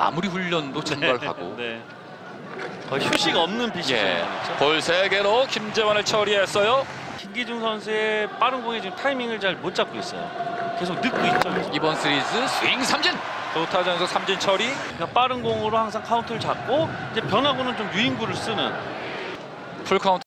마무리 훈련도 참가하고. 네. 거의 휴식 없는 비시즌이죠. 볼 3개로 김재환을 처리했어요. 김기중 선수의 빠른 공에 지금 타이밍을 잘 못 잡고 있어요. 계속 늦고 있죠. 이번 시리즈 스윙 삼진. 도타전에서 삼진 처리. 그러니까 빠른 공으로 항상 카운트를 잡고 이제 변화구는 좀 유인구를 쓰는. 풀 카운트.